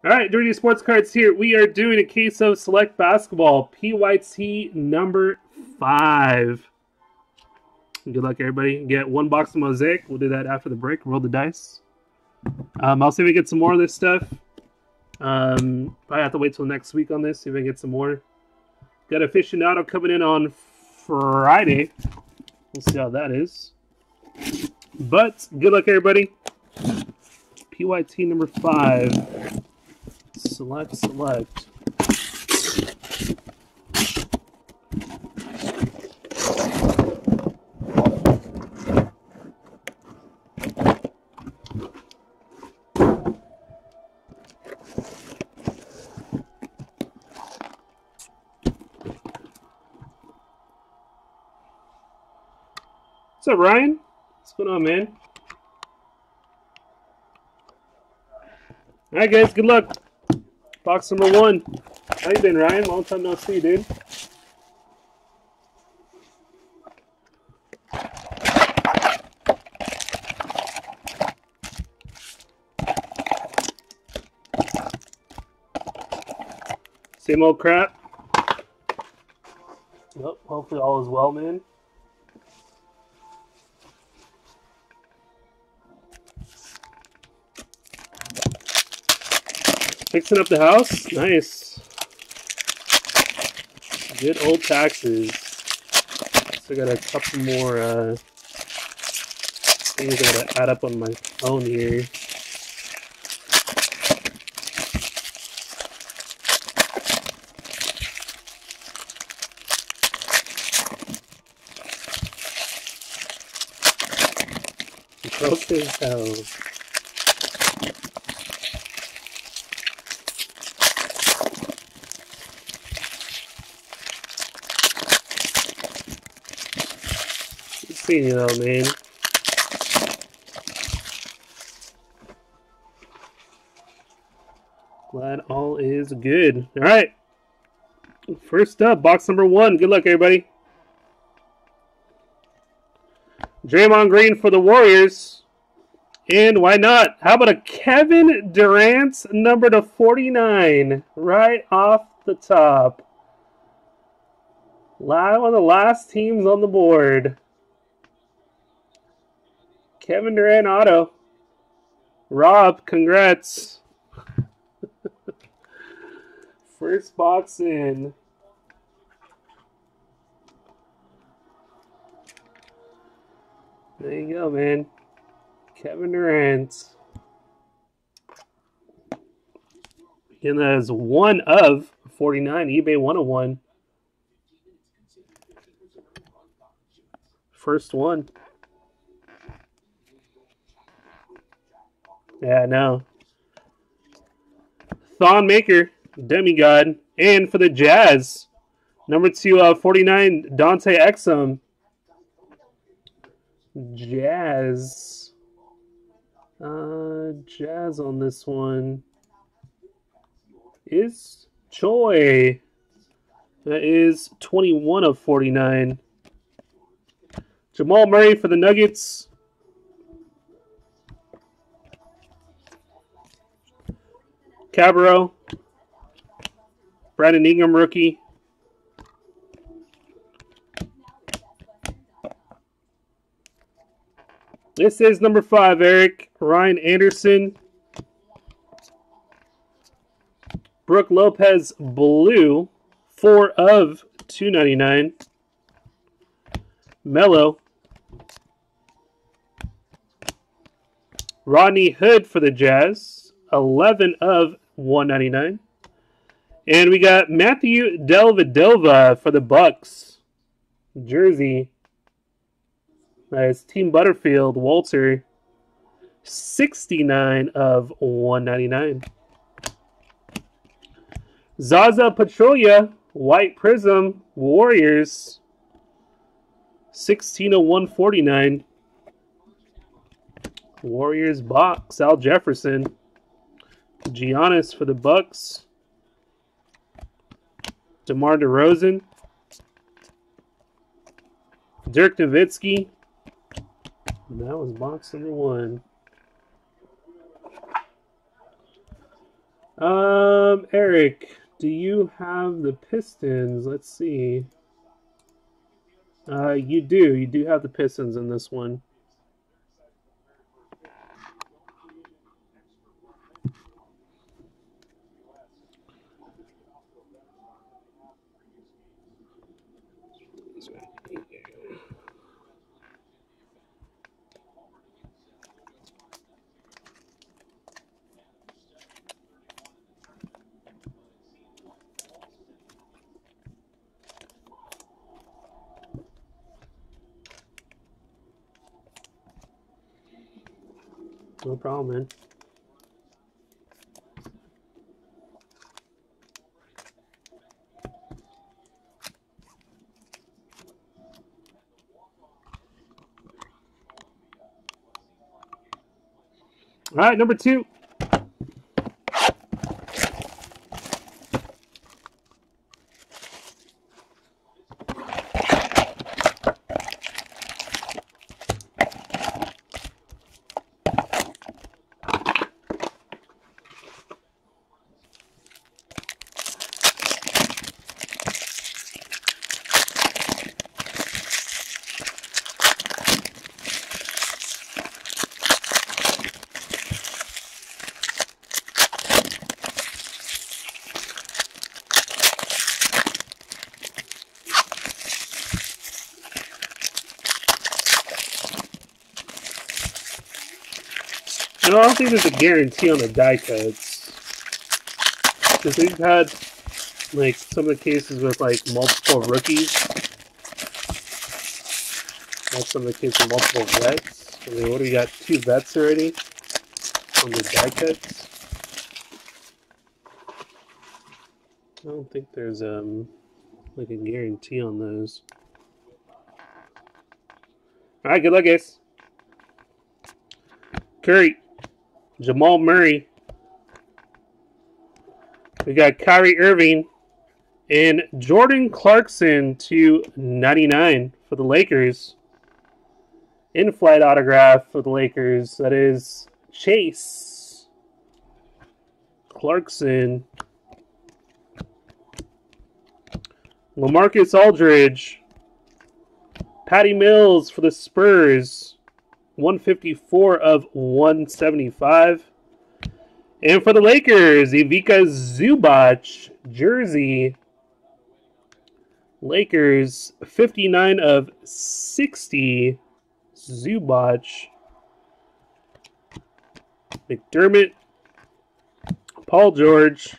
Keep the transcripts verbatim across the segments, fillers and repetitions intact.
All right, Dirty Sports Cards here. We are doing a case of Select Basketball, P Y T number five. Good luck, everybody. Get one box of Mosaic. We'll do that after the break. Roll the dice. Um, I'll see if we get some more of this stuff. Um, I have to wait till next week on this, see if I get some more. Got Aficionado coming in on Friday. We'll see how that is. But good luck, everybody. P Y T number five. Select, select. What's up, Ryan? What's going on, man? All right, guys. Good luck. Box number one. How you been, Ryan? Long time no see, dude. Same old crap. Well, hopefully all is well, man. Fixing up the house? Nice. Good old taxes. So I got a couple more uh, things I gotta add up on my phone here. Broke as hell. You know, man. Glad all is good. All right. First up, box number one. Good luck, everybody. Draymond Green for the Warriors. And why not? How about a Kevin Durant number to forty-nine right off the top? One of the last teams on the board. Kevin Durant auto. Rob, congrats. First box in. There you go, man. Kevin Durant. And that is one of forty-nine. eBay one oh one. First one. Yeah, no. Thon Maker, Demigod, and for the Jazz, number two, uh, forty-nine, Dante Exum. Jazz. Uh, Jazz on this one is Choi. That is twenty-one of forty-nine. Jamal Murray for the Nuggets. Cabarro, Brandon Ingram rookie. This is number five, Eric. Ryan Anderson. Brooke Lopez blue, four of two ninety-nine. Melo. Rodney Hood for the Jazz, eleven of one ninety-nine. And we got Matthew Dellavedova for the Bucks. Jersey. That's Team Butterfield, Walter. sixty-nine of one ninety-nine. Zaza Pachulia, White Prism, Warriors. sixteen of one forty-nine. Warriors box, Al Jefferson. Giannis for the Bucks. DeMar DeRozan. Dirk Nowitzki. And that was box number one. Um, Eric, do you have the Pistons? Let's see. Uh, you do. You do have the Pistons in this one. No problem, man. All right, number two. I don't think there's a guarantee on the die cuts, because we've had like some of the cases with like multiple rookies. That's some of the cases with multiple vets. I mean, what do we got? Two vets already on the die cuts. I don't think there's um like a guarantee on those. All right, good luck, guys. Curry. Jamal Murray. We got Kyrie Irving and Jordan Clarkson to ninety-nine for the Lakers. In-flight autograph for the Lakers. That is Chase Clarkson. LaMarcus Aldridge. Patty Mills for the Spurs. one fifty-four of one seventy-five. And for the Lakers, Ivica Zubac jersey. Lakers, fifty-nine of sixty. Zubac. McDermott. Paul George.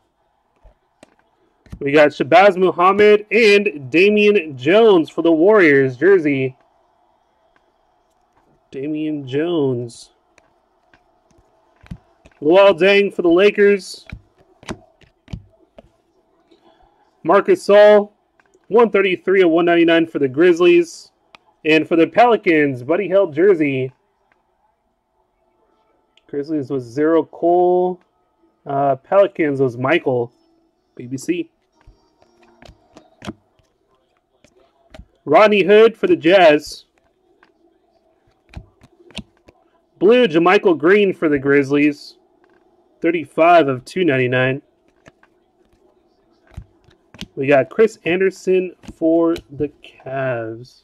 We got Shabazz Muhammad and Damian Jones for the Warriors jersey. Damian Jones. Luol Deng for the Lakers. Marcus Gasol, one thirty-three of one ninety-nine for the Grizzlies. And for the Pelicans, Buddy Hield jersey. Grizzlies was Zero Cole. Uh, Pelicans was Michael. B B C. Rodney Hood for the Jazz. Blue, JaMychal Green for the Grizzlies. thirty-five of two ninety-nine. We got Chris Anderson for the Cavs.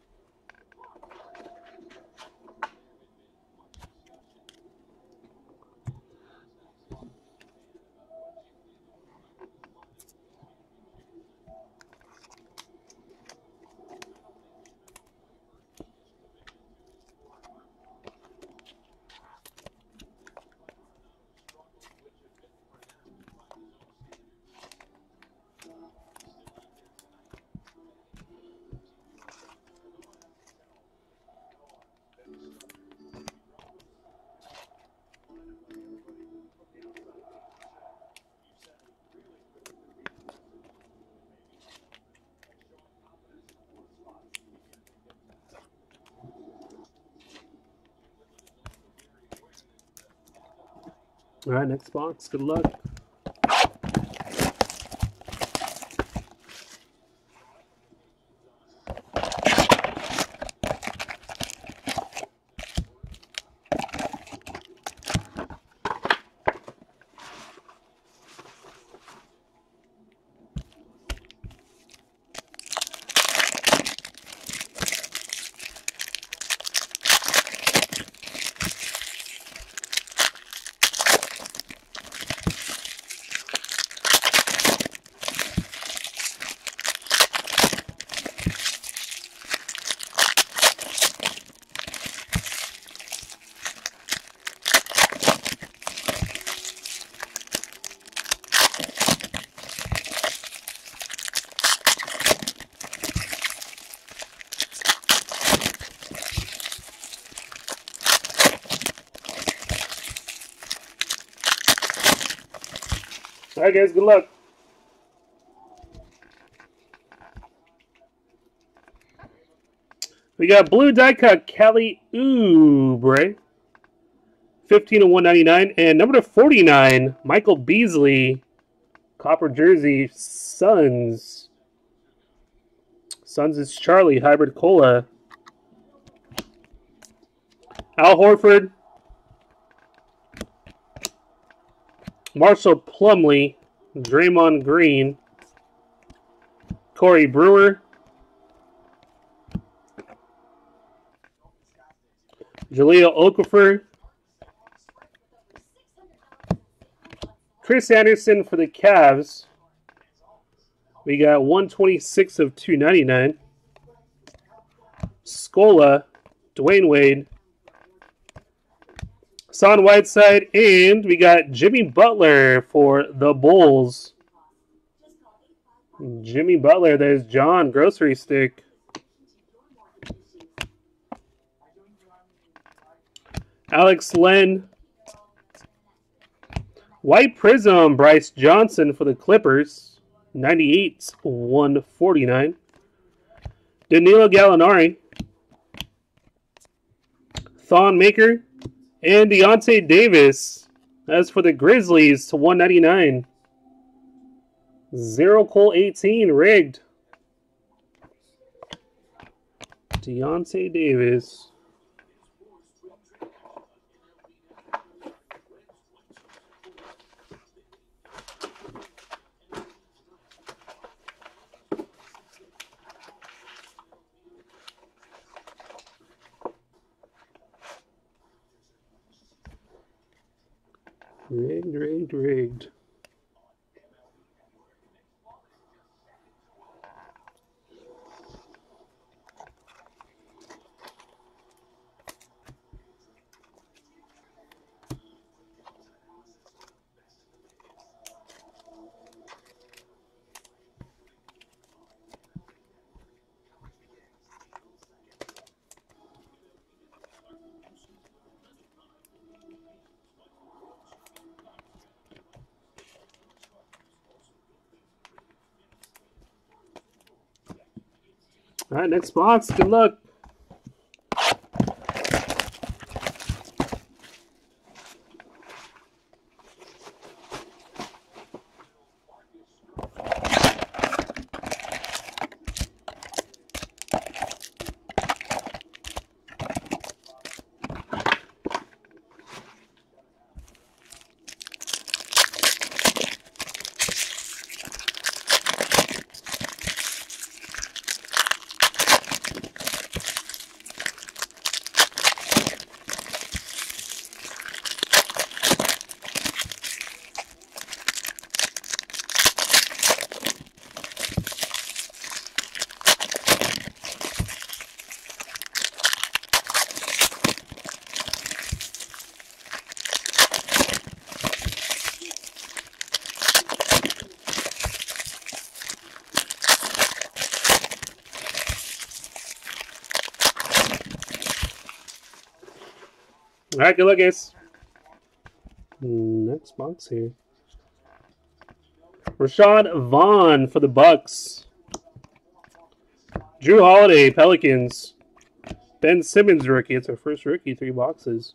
All right, next box. Good luck. All right, guys. Good luck. We got blue die cut Kelly Oubre, fifteen of one ninety-nine, and number to forty-nine, Michael Beasley, copper jersey, Suns. Suns is Charlie, hybrid cola. Al Horford, Marshall Plumlee, Draymond Green, Corey Brewer, Jahlil Okafor, Chris Anderson for the Cavs. We got one twenty-six of two ninety-nine. Scola, Dwayne Wade, Son Whiteside, and we got Jimmy Butler for the Bulls. Jimmy Butler, there's John, grocery stick. Alex Len. White Prism, Bryce Johnson for the Clippers. ninety-eight, one forty-nine. Danilo Gallinari. Thon Maker. And Deontay Davis. As for the Grizzlies to one ninety-nine. Zero Cole eighteen, rigged. Deontay Davis. Rigged, rigged, rigged. All right, next box. Good luck. All right, good luck, guys. Next box here. Rashad Vaughn for the Bucks. Drew Holiday, Pelicans. Ben Simmons, rookie. It's our first rookie, three boxes.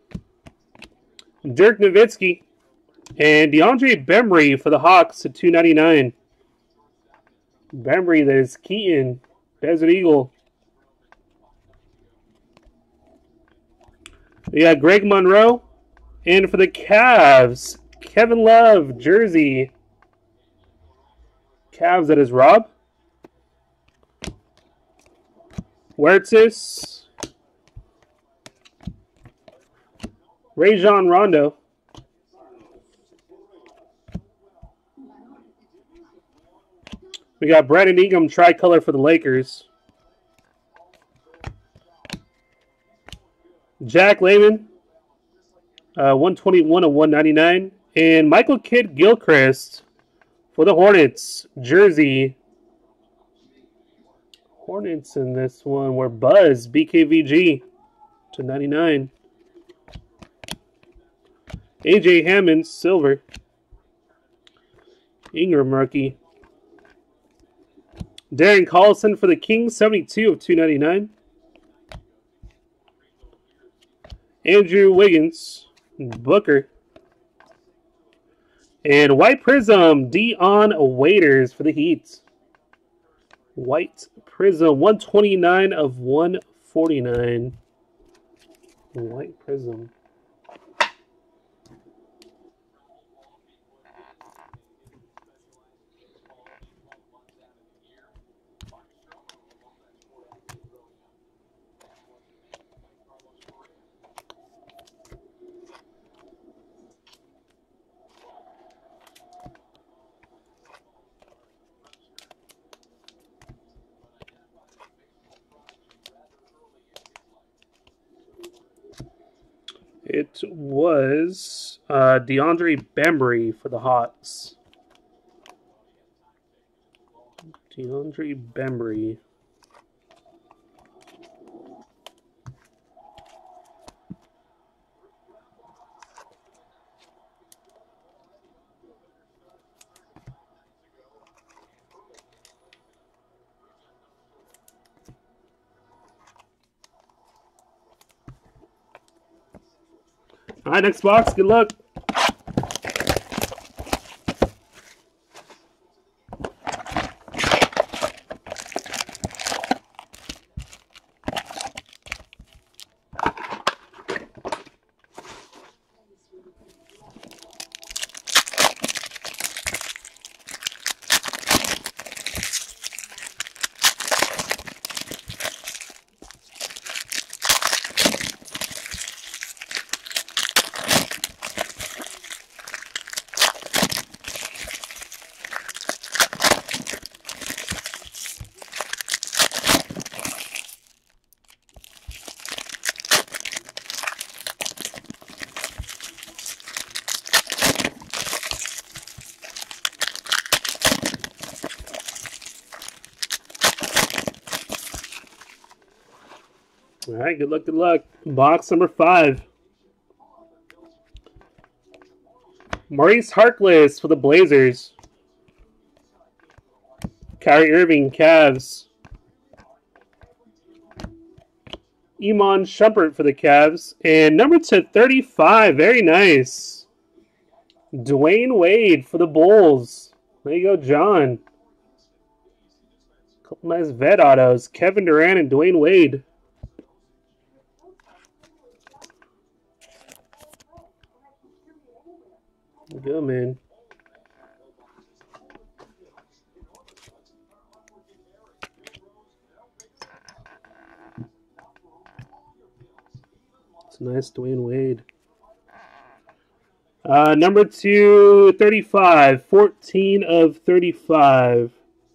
Dirk Nowitzki. And DeAndre Bembry for the Hawks to two ninety-nine. Bembry, there's Keaton, Desert Eagle. We got Greg Monroe. And for the Cavs, Kevin Love, jersey. Cavs, that is Rob. Huertas. Rajon Rondo. We got Brandon Ingram, tricolor for the Lakers. Jack Layman, uh, one twenty-one of one ninety-nine. And Michael Kidd Gilchrist for the Hornets, jersey. Hornets in this one were Buzz, B K V G to ninety-nine. A J Hammond, silver. Ingram rookie. Darren Collison for the Kings, seventy-two of two ninety-nine. Andrew Wiggins, Booker. And White Prism, Dion Waiters for the Heat. White Prism, one twenty-nine of one forty-nine. White Prism. It was uh, DeAndre Bembry for the Hawks. DeAndre Bembry. All right, next box. Good luck. All right, good luck, good luck. Box number five. Maurice Harkless for the Blazers. Kyrie Irving, Cavs. Iman Shumpert for the Cavs. And number to thirty-five, very nice. Dwayne Wade for the Bulls. There you go, John. Couple nice vet autos. Kevin Durant and Dwayne Wade. Good, man. It's nice, Dwayne Wade. Uh, number two, thirty-five. fourteen of thirty-five.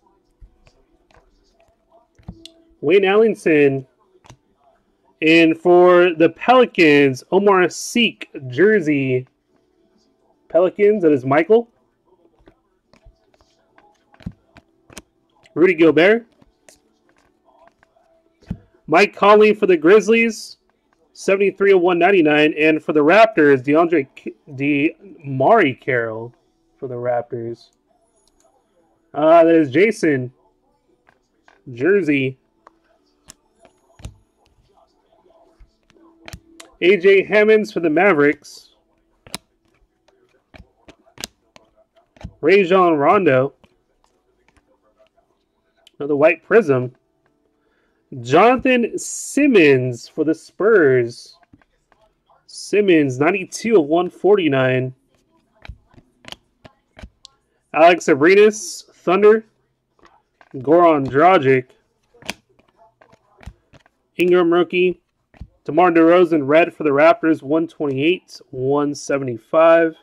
Wayne Ellington. And for the Pelicans, Omar Asik, jersey. Pelicans, that is Michael. Rudy Gobert. Mike Conley for the Grizzlies, seventy-three of one ninety-nine. And for the Raptors, DeAndre DeMari Carroll for the Raptors. Uh, that is Jason. Jersey. A J Hammonds for the Mavericks. Rajon Rondo. Another White Prism. Jonathan Simmons for the Spurs. Simmons, ninety-two of one forty-nine. Alex Abrines, Thunder. Goran Dragic. Ingram rookie. DeMar DeRozan, red for the Raptors, one twenty-eight, one seventy-five.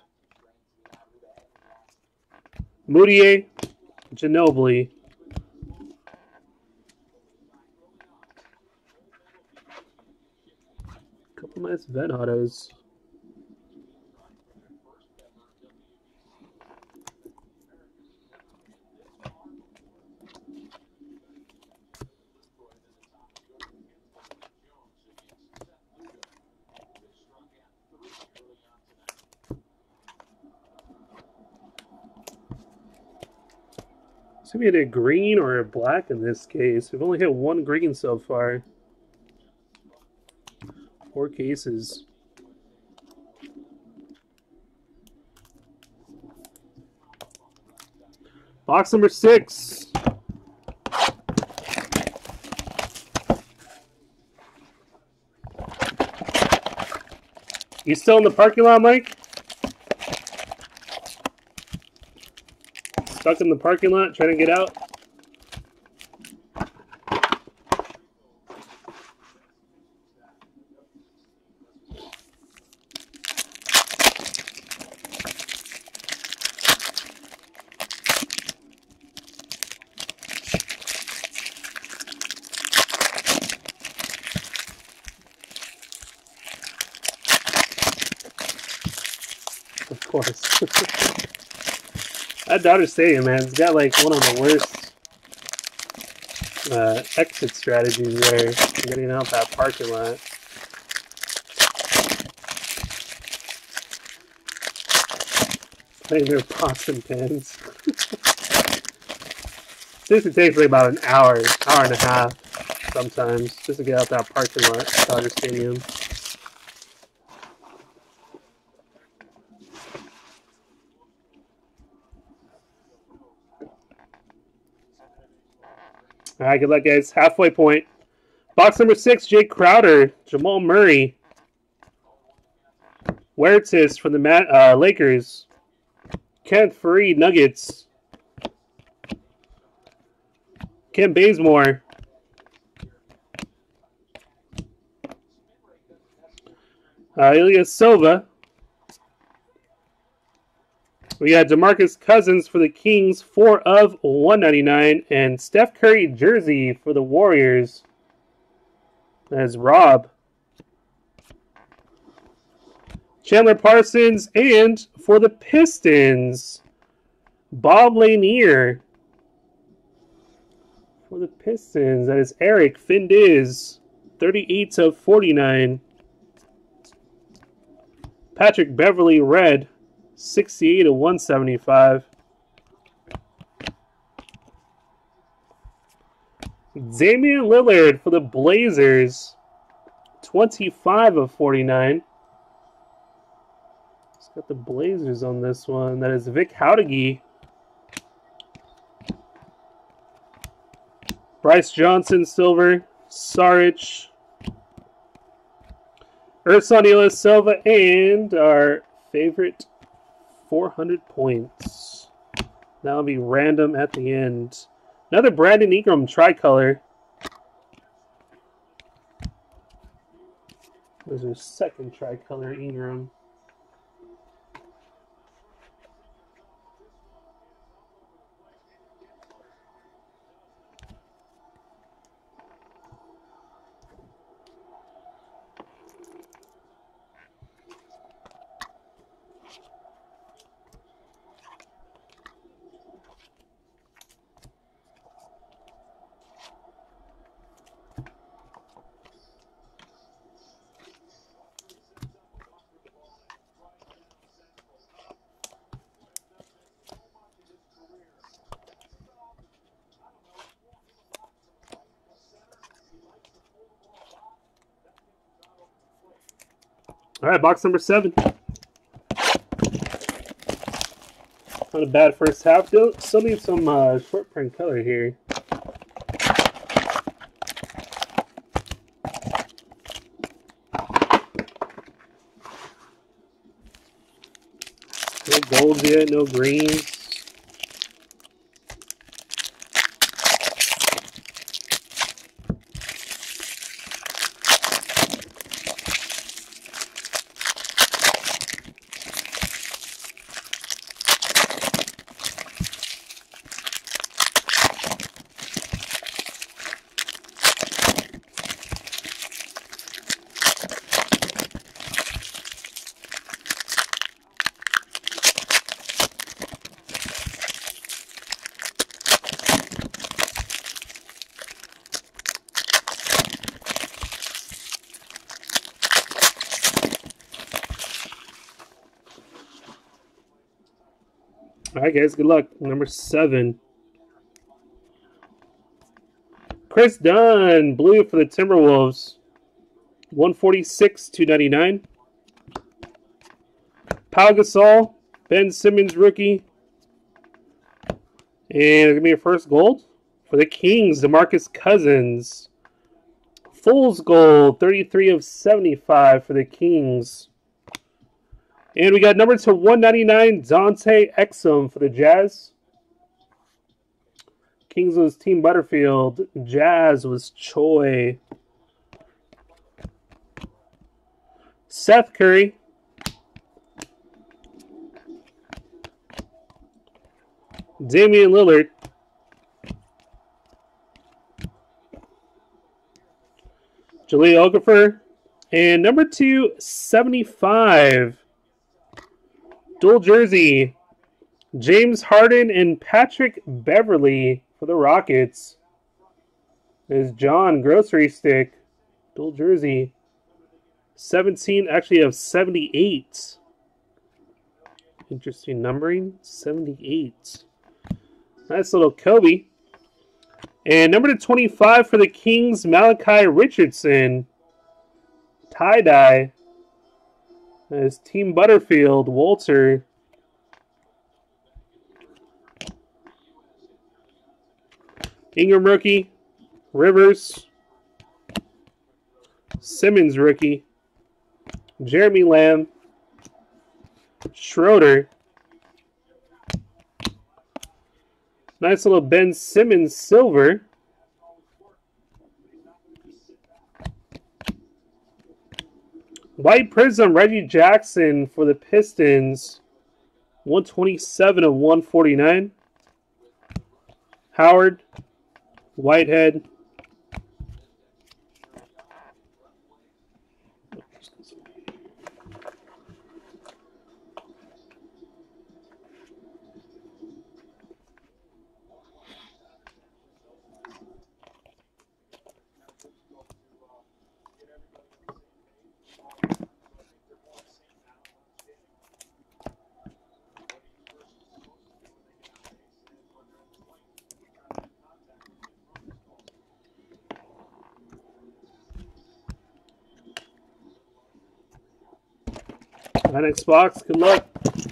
Moutier, Ginobili. Couple nice vet autos. So we had a green or a black in this case. We've only hit one green so far. Four cases. Box number six. You still in the parking lot, Mike? Stuck in the parking lot trying to get out? Of course. That Dodger Stadium, man, it's got like one of the worst uh, exit strategies there, getting out that parking lot. Playing their Boston pins. This would take like about an hour, hour and a half sometimes, just to get out that parking lot, Dodger Stadium. All right, good luck, guys. Halfway point. Box number six, Jake Crowder, Jamal Murray. Huertas from the Matt, uh, Lakers. Kenneth Faried, Nuggets. Kent Bazemore. Uh, Ilya Silva. We got DeMarcus Cousins for the Kings, four of one ninety-nine, and Steph Curry jersey for the Warriors. That's Rob. Chandler Parsons, and for the Pistons, Bob Lanier. For the Pistons, that is Eric Findiz, thirty-eight of forty-nine. Patrick Beverly, red, sixty-eight of one seventy-five. Damian Lillard for the Blazers, twenty-five of forty-nine. It's got the Blazers on this one. That is Vic Howdegi. Bryce Johnson, silver. Saric. Ersan Ilyasova, and our favorite four hundred points. That'll be random at the end. Another Brandon Ingram tricolor. There's our second tricolor Ingram. All right, box number seven. Not a bad first half. Still, still need some uh, short print color here. No golds yet, no greens. All right, guys, good luck. Number seven. Chris Dunn, blue for the Timberwolves. one forty-six, two ninety-nine. Pau Gasol, Ben Simmons rookie. And it's going to be your first gold for the Kings, DeMarcus Cousins. Fool's gold, thirty-three of seventy-five for the Kings. And we got number to one ninety-nine, Dante Exum for the Jazz. Kings was Team Butterfield. Jazz was Choi. Seth Curry. Damian Lillard. Jahlil Okafor. And number two seventy-five. Dual jersey. James Harden and Patrick Beverly for the Rockets. There's John Grocery Stick. Dual jersey. seventeen, actually of seventy-eight. Interesting numbering. seventy-eight. Nice little Kobe. And number to twenty-five for the Kings, Malachi Richardson. Tie-dye. There's Team Butterfield, Walter. Ingram rookie. Rivers. Simmons rookie. Jeremy Lamb. Schroeder. Nice little Ben Simmons silver. White Prism, Reggie Jackson for the Pistons. one twenty-seven of one forty-nine. Howard. Whitehead. My next box. Good luck.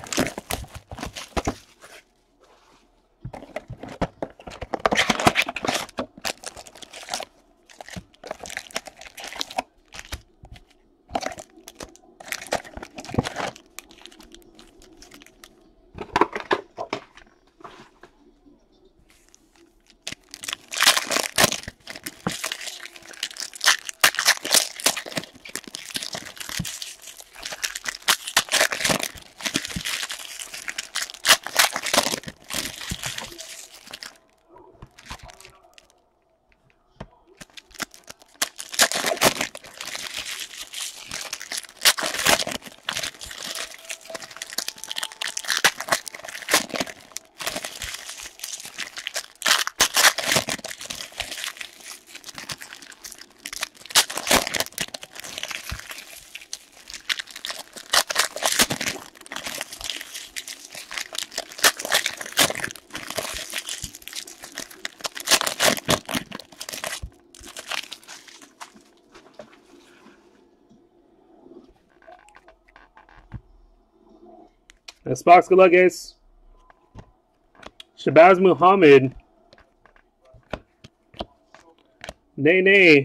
Next box, good luck, guys. Shabazz Muhammad. Nene.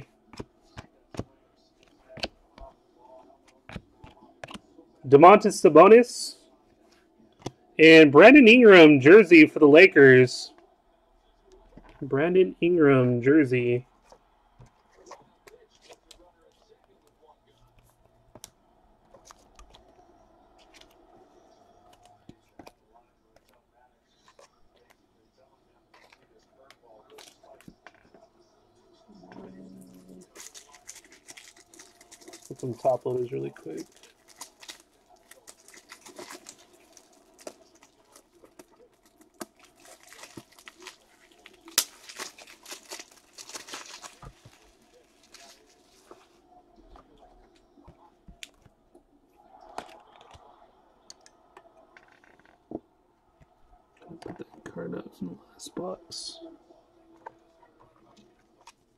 Domantas Sabonis. And Brandon Ingram jersey for the Lakers. Brandon Ingram jersey. Put some top loaders really quick. Put that card out from the last box.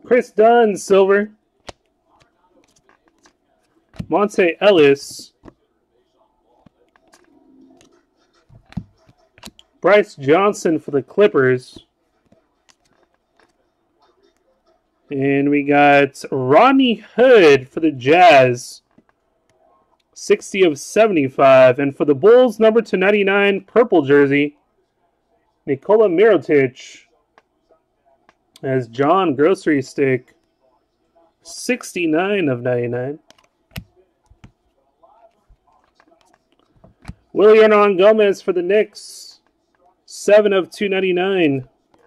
Chris Dunn, silver. Monte Ellis. Bryce Johnson for the Clippers. And we got Rodney Hood for the Jazz. sixty of seventy-five. And for the Bulls, number two ninety-nine, purple jersey, Nikola Mirotic. As John Grocery Stick, sixty-nine of ninety-nine. Willie Hernan Gomez for the Knicks, seven of two ninety-nine.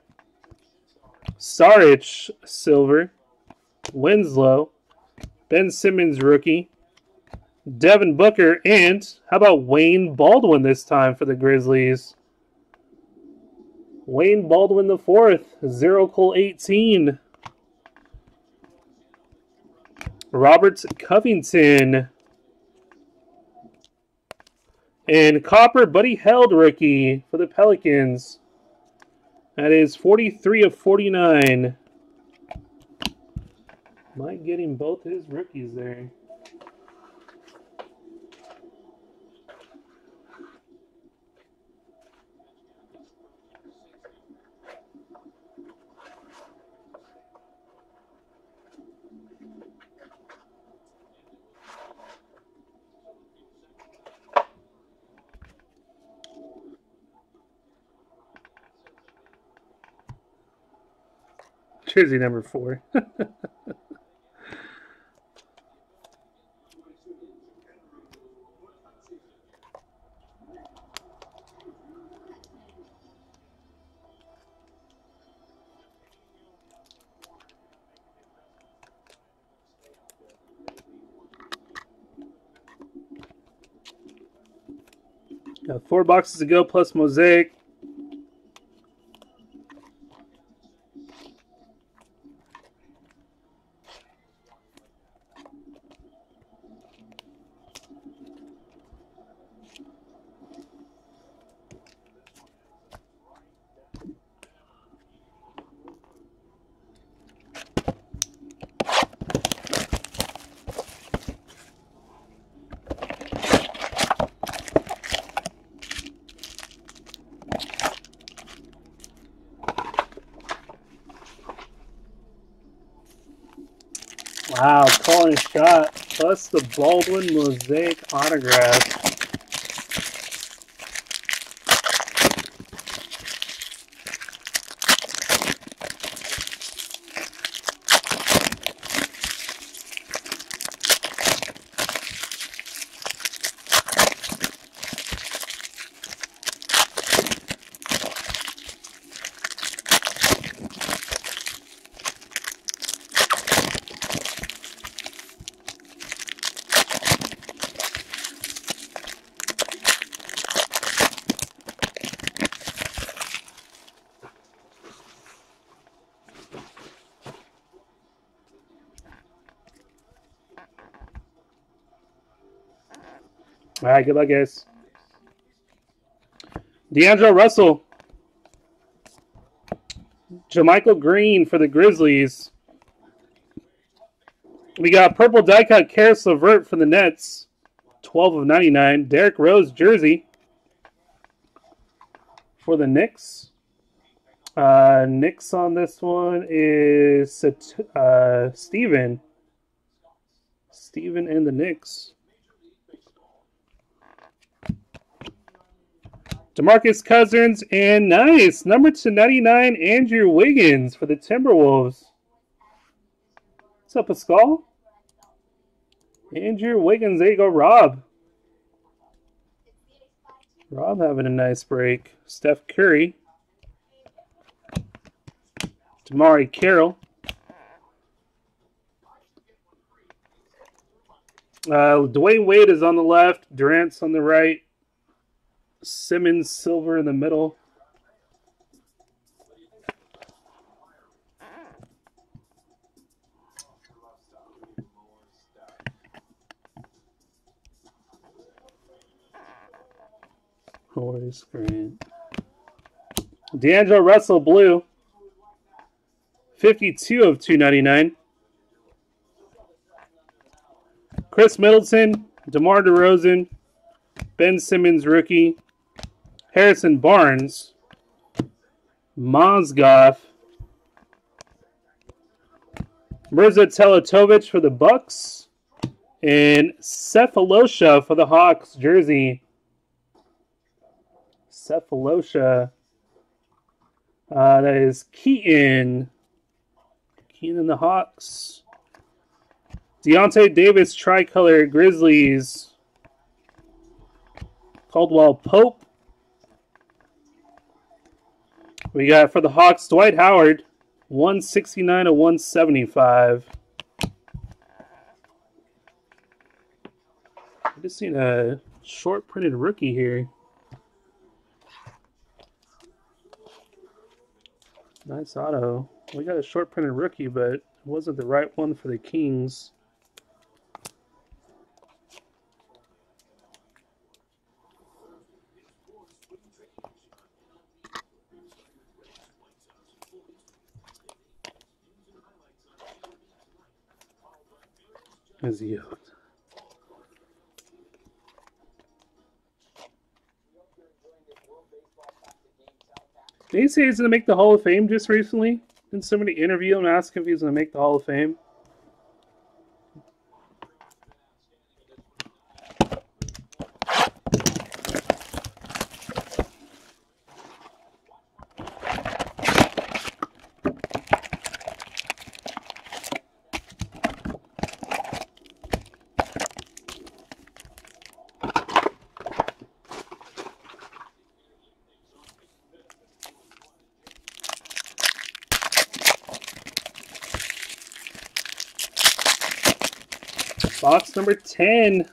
Saric, silver. Winslow. Ben Simmons, rookie. Devin Booker, and how about Wayne Baldwin this time for the Grizzlies? Wayne Baldwin the fourth, zero Cole eighteen. Robert Covington. And Copper Buddy Held rookie for the Pelicans. That is forty-three of forty-nine. Might get him both his rookies there. Jersey number four. Got four boxes to go plus Mosaic. Wow, calling shot plus the Baldwin Mosaic autograph. All right, good luck, guys. D'Angelo Russell. JaMychal Green for the Grizzlies. We got purple die cut Karis LeVert for the Nets. twelve of ninety-nine. Derrick Rose jersey for the Knicks. Uh, Knicks on this one is uh, Steven. Steven and the Knicks. DeMarcus Cousins, and nice, number two ninety-nine, Andrew Wiggins for the Timberwolves. What's up, Pascal? Andrew Wiggins, there you go, Rob. Rob having a nice break. Steph Curry. Damari Carroll. Uh, Dwayne Wade is on the left. Durant's on the right. Simmons, silver in the middle. Horace Grant. D'Angelo Russell, blue. fifty-two of two ninety-nine. Chris Middleton, DeMar DeRozan, Ben Simmons rookie, Harrison Barnes, Mozgov, Mirza Teletovic for the Bucks, and Cephalosha for the Hawks jersey. Cephalosha. Uh, that is Keaton. Keaton and the Hawks. Deontay Davis tricolor Grizzlies. Caldwell Pope. We got for the Hawks Dwight Howard. one sixty-nine of one seventy-five. I just seen a short printed rookie here. Nice auto. We got a short printed rookie, but it wasn't the right one for the Kings. Is he out? Did he say he's going to make the Hall of Fame just recently? Didn't somebody interview him and ask if he's going to make the Hall of Fame? Box number ten.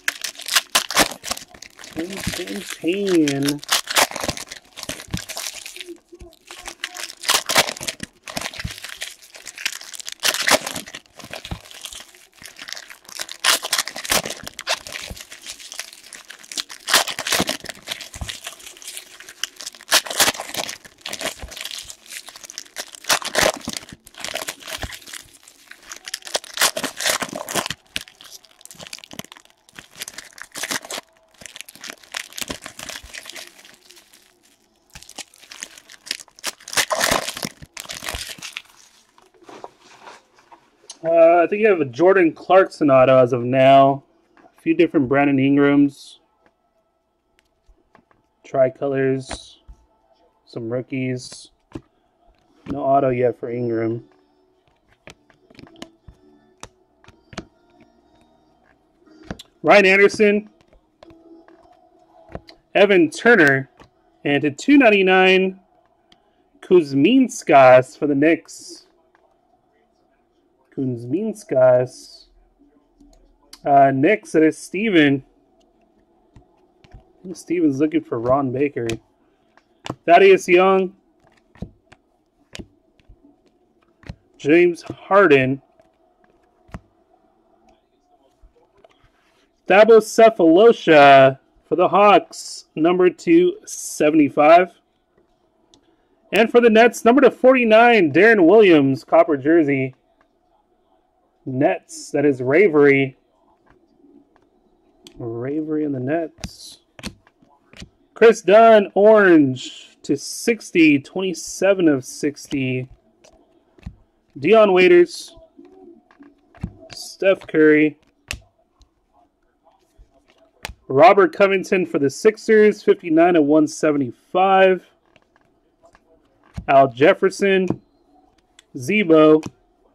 ten, ten, ten. Uh, I think you have a Jordan Clarkson auto as of now. A few different Brandon Ingrams. Tricolors. Some rookies. No auto yet for Ingram. Ryan Anderson. Evan Turner. And to two ninety-nine, Kuzminskas for the Knicks. Kuzminskas. Uh, Knicks, that is Steven. I think Steven's looking for Ron Baker. Thaddeus Young. James Harden. Thabo Cephalosha for the Hawks, number two seventy-five. And for the Nets, number to forty-nine, Darren Williams, copper jersey. Nets, that is Ravery. Ravery in the Nets. Chris Dunn, orange to sixty, twenty-seven of sixty. Dion Waiters. Steph Curry. Robert Covington for the Sixers, fifty-nine of one seventy-five. Al Jefferson. Zebo.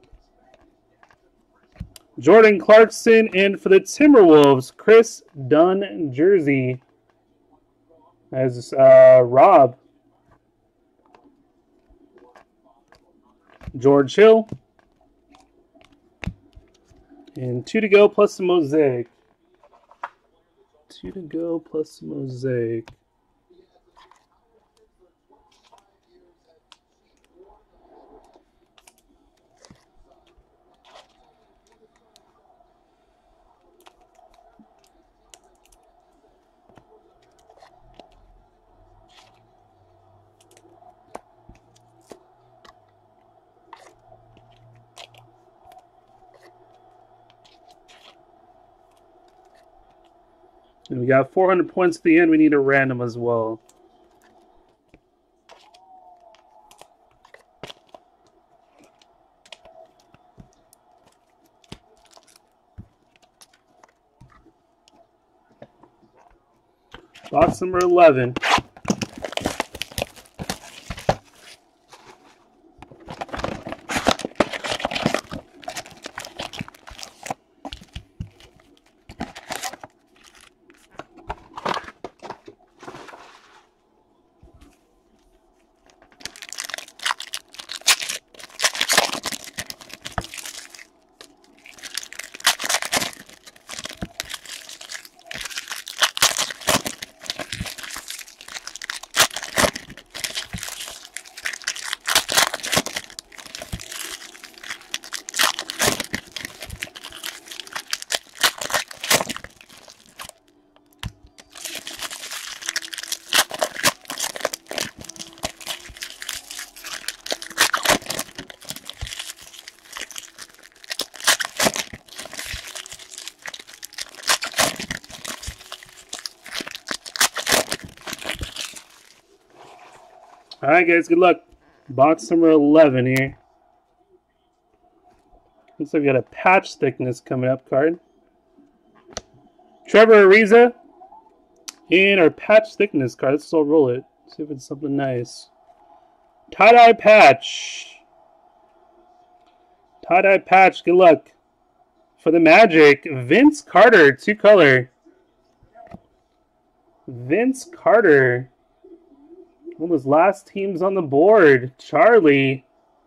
Jordan Clarkson, and for the Timberwolves, Chris Dunn jersey as uh, Rob. George Hill. And two to go plus the mosaic. Two to go plus the mosaic. And we got four hundred points at the end. We need a random as well. Box number eleven. All right, guys, good luck. Box number eleven here. Looks like we got a patch thickness coming up card. Trevor Ariza. And our patch thickness card. Let's still roll it. See if it's something nice. Tie-dye patch. Tie-dye patch. Good luck. For the Magic, Vince Carter, two color. Vince Carter. One of those last teams on the board. Charlie.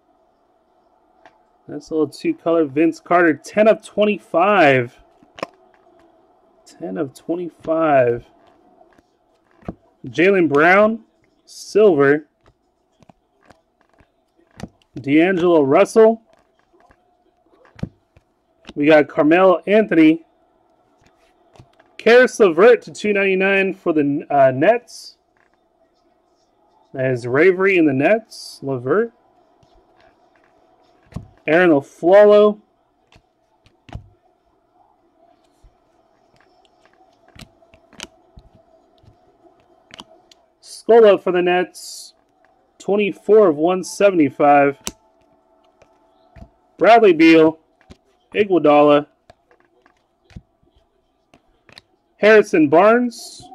That's a little two-color Vince Carter. ten of twenty-five. ten of twenty-five. Jaylen Brown. Silver. D'Angelo Russell. We got Carmelo Anthony. Karis LeVert to two ninety-nine for the uh, Nets. That is Ravery in the Nets. LeVert. Aaron Aflalo. Scola for the Nets. twenty-four of one seventy-five. Bradley Beal. Iguodala. Harrison Barnes.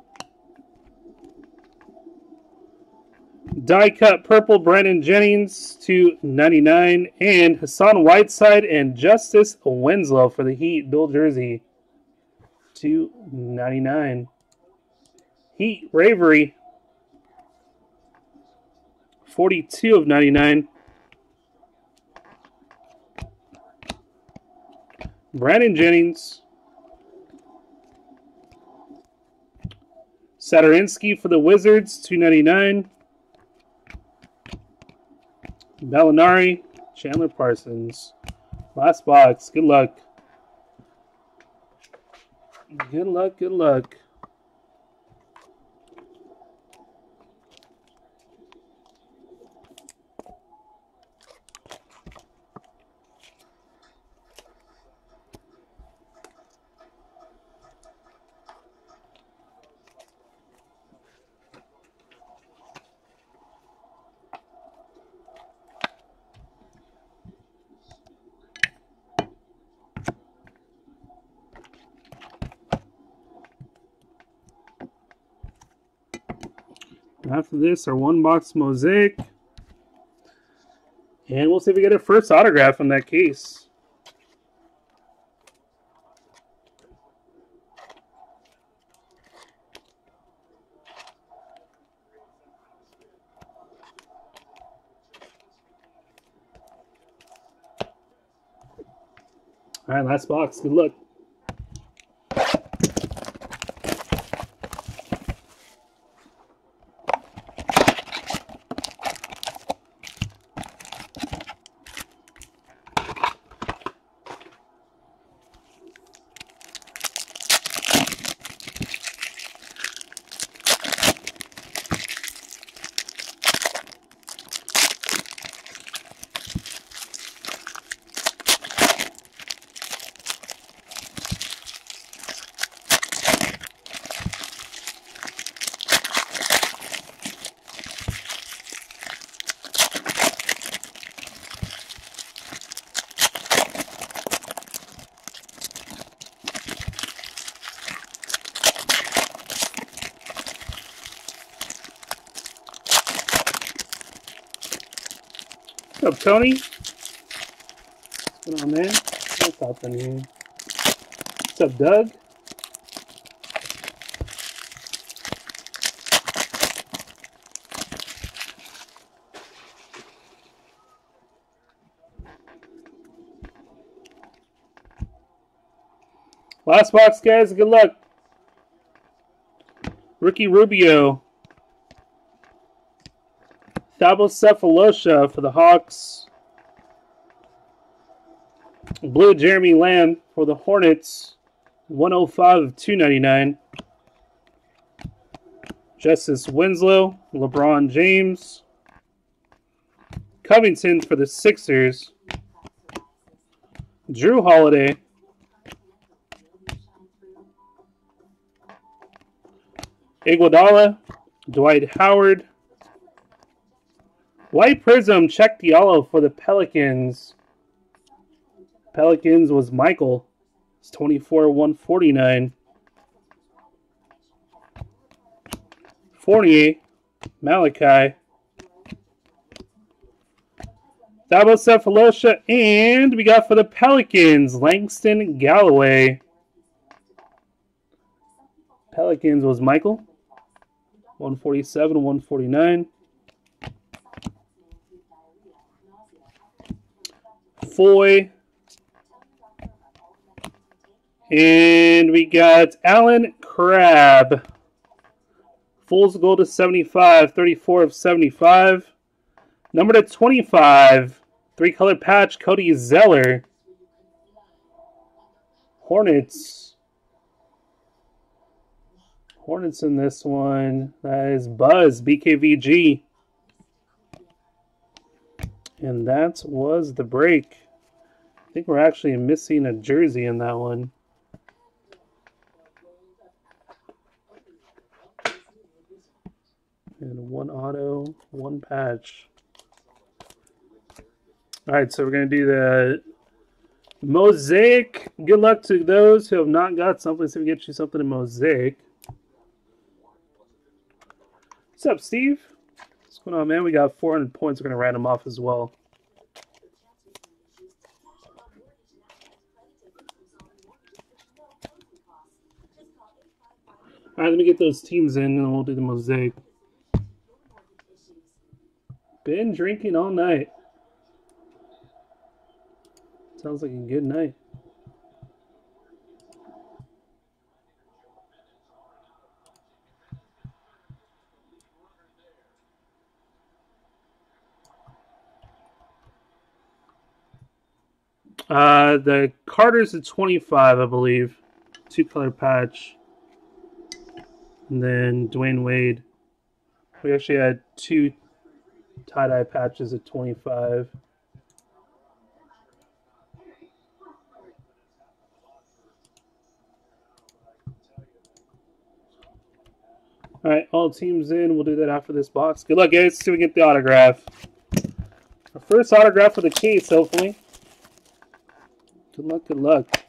Die cut purple Brandon Jennings to ninety-nine. And Hassan Whiteside and Justice Winslow for the Heat. Dual jersey to ninety-nine. Heat Ravery. forty-two of ninety-nine. Brandon Jennings. Sadurinsky for the Wizards, two ninety-nine. Bellinari, Chandler Parsons. Last box. Good luck. Good luck, good luck. After this, our one box mosaic. And we'll see if we get a first autograph on that case. All right, last box. Good luck. What's up, Tony? What's going on, man? What's up in here? What's up, Doug? Last box, guys. Good luck. Ricky Rubio. Thabo Cephalosha for the Hawks. Blue Jeremy Lamb for the Hornets. one oh five of two ninety-nine. Justice Winslow. LeBron James. Covington for the Sixers. Drew Holiday. Iguodala, Dwight Howard. White Prism, Check Diallo for the Pelicans. Pelicans was Michael. It's twenty-four one forty-nine. Fournier, Malachi. Thabo Cephalosha, and we got for the Pelicans, Langston Galloway. Pelicans was Michael. one forty-seven, one forty-nine. Foy. And we got Alan Crabb. Fool's Gold to seventy-five, thirty-four of seventy-five. Number to twenty-five, three-color patch, Cody Zeller. Hornets. Hornets in this one. That is Buzz, B K V G. And that was the break. I think we're actually missing a jersey in that one. And one auto, one patch. Alright, so we're going to do the Mosaic. Good luck to those who have not got something. Let's see if we get you something in Mosaic. What's up, Steve? What's going on, man? We got four hundred points. We're going to round them off as well. All right, let me get those teams in, and then we'll do the Mosaic. Been drinking all night. Sounds like a good night. Uh, the Carter's at twenty-five, I believe. Two-color patch. And then Dwayne Wade. We actually had two tie-dye patches at twenty-five. All right, all teams in. We'll do that after this box. Good luck, guys. See if we get the autograph. Our first autograph for the case, hopefully. Good luck, good luck.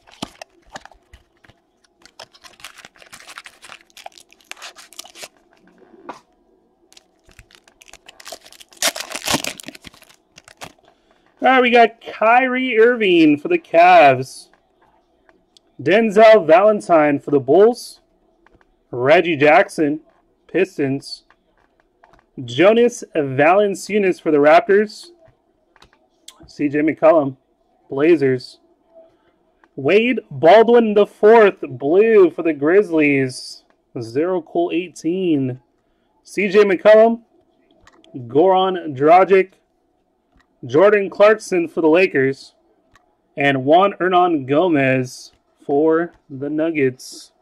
All right, we got Kyrie Irving for the Cavs. Denzel Valentine for the Bulls. Reggie Jackson, Pistons. Jonas Valanciunas for the Raptors. C J McCollum, Blazers. Wade Baldwin the fourth, blue for the Grizzlies. Zero Cool eighteen. C J McCollum, Goran Dragic, Jordan Clarkson for the Lakers, and Juan Hernan Gomez for the Nuggets.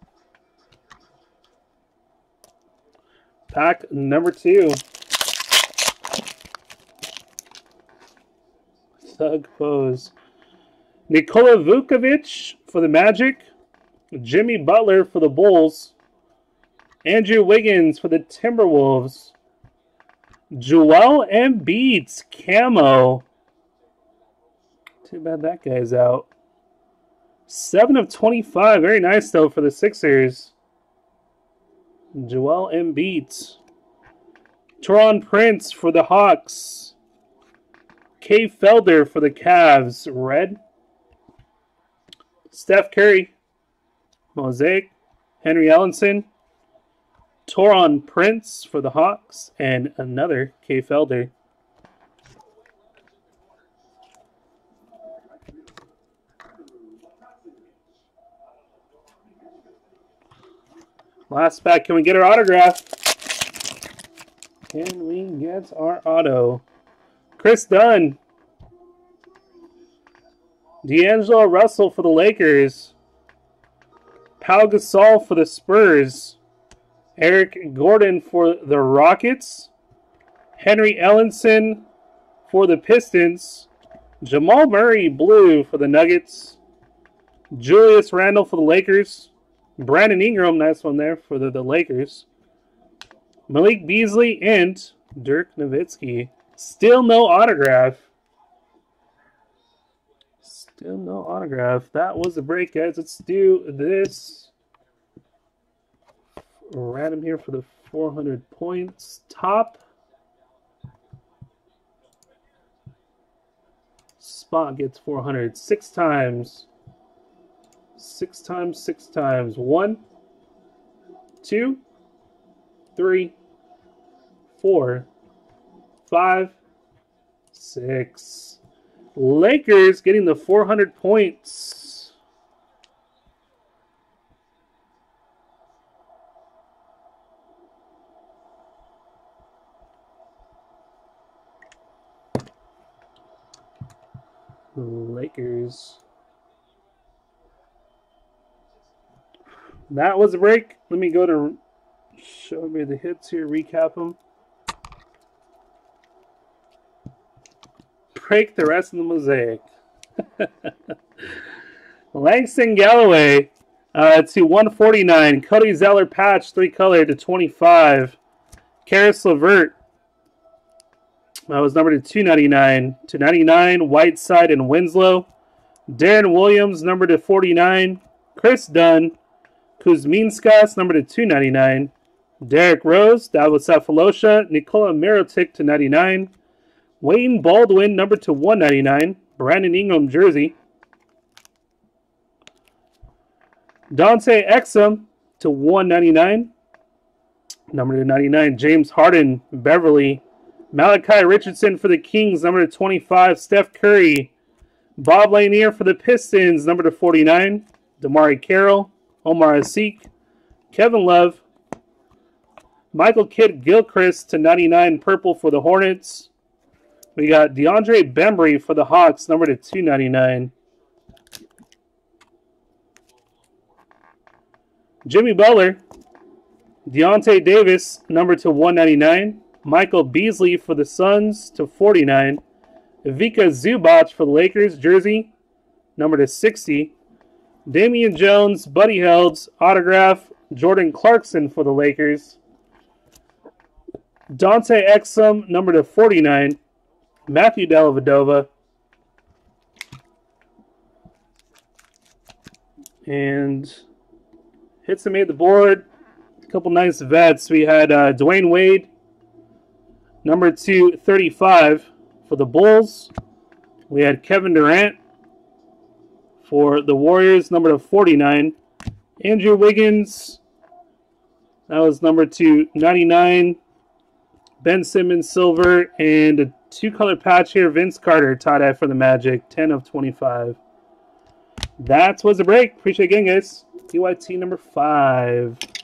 Pack number two. Thug pose. Nikola Vukovic for the Magic. Jimmy Butler for the Bulls. Andrew Wiggins for the Timberwolves. Joel Embiid's camo. Too bad that guy's out. seven of twenty-five. Very nice, though, for the Sixers. Joel Embiid. Taurean Prince for the Hawks. Kay Felder for the Cavs, red. Steph Curry, mosaic. Henry Ellenson. Taurean Prince for the Hawks, and another Kay Felder. Last pack. Can we get our autograph? Can we get our auto? Chris Dunn. D'Angelo Russell for the Lakers. Pau Gasol for the Spurs. Eric Gordon for the Rockets. Henry Ellenson for the Pistons. Jamal Murray blue for the Nuggets. Julius Randle for the Lakers. Brandon Ingram, nice one there for the, the Lakers. Malik Beasley and Dirk Nowitzki. Still no autograph. Still no autograph. That was the break, guys. Let's do this. Random here for the four hundred points. Top. Spot gets four hundred. Six times. Six times, six times. One, two, three, four, five, six. Lakers getting the four hundred points. Lakers. That was a break. Let me go to show me the hits here, recap them. Break the rest of the mosaic. Langston Galloway uh, to one forty-nine. Cody Zeller patch, three color to twenty-five. Karis LeVert. That was numbered to two ninety-nine. To ninety-nine, Whiteside and Winslow. Darren Williams, numbered to forty-nine. Chris Dunn. Kuzminskas, number to two ninety-nine. Derrick Rose, Davos Safalosha, Nikola Mirotic to ninety-nine. Wayne Baldwin, number to one ninety-nine. Brandon Ingram jersey. Dante Exum to one ninety-nine. Number to ninety-nine. James Harden, Beverly. Malachi Richardson for the Kings, number to twenty-five. Steph Curry. Bob Lanier for the Pistons, number to forty-nine. Damari Carroll. Omar Asik, Kevin Love, Michael Kidd Gilchrist to ninety-nine purple for the Hornets. We got DeAndre Bembry for the Hawks, number to two ninety-nine. Jimmy Butler, Deontay Davis, number to one ninety-nine. Michael Beasley for the Suns to forty-nine. Ivica Zubac for the Lakers, jersey, number to sixty. Damian Jones, Buddy Hields, autograph, Jordan Clarkson for the Lakers. Dante Exum, number to forty-nine. Matthew Dellavedova. And hits that made the board. A couple nice vets. We had uh, Dwayne Wade, number to thirty-five for the Bulls. We had Kevin Durant for the Warriors, number to forty-nine. Andrew Wiggins, that was number to ninety-nine. Ben Simmons, silver, and a two-color patch here. Vince Carter, tie-dye for the Magic, ten of twenty-five. That was the break. Appreciate it again, guys. P Y T number five.